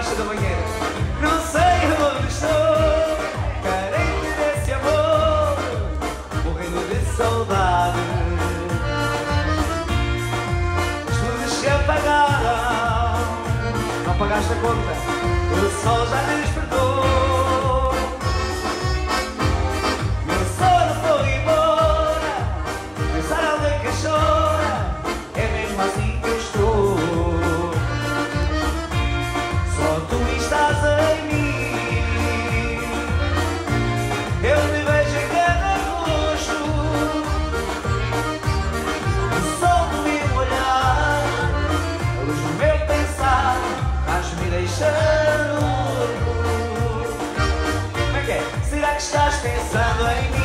debaixo da banheira. Não sei onde estou, carente desse amor, morrendo de saudade. As luzes se apagaram, não pagaste a conta, o sol já despertou. Meu sono foi embora, pensar alguém que chora, é mesmo assim que eu estou. Só tu estás em mim, eu te vejo em cada rosto. O sol do meu olhar, a luz do meu pensar, faz-me deixar louco. Como é que é? Será que estás pensando em mim?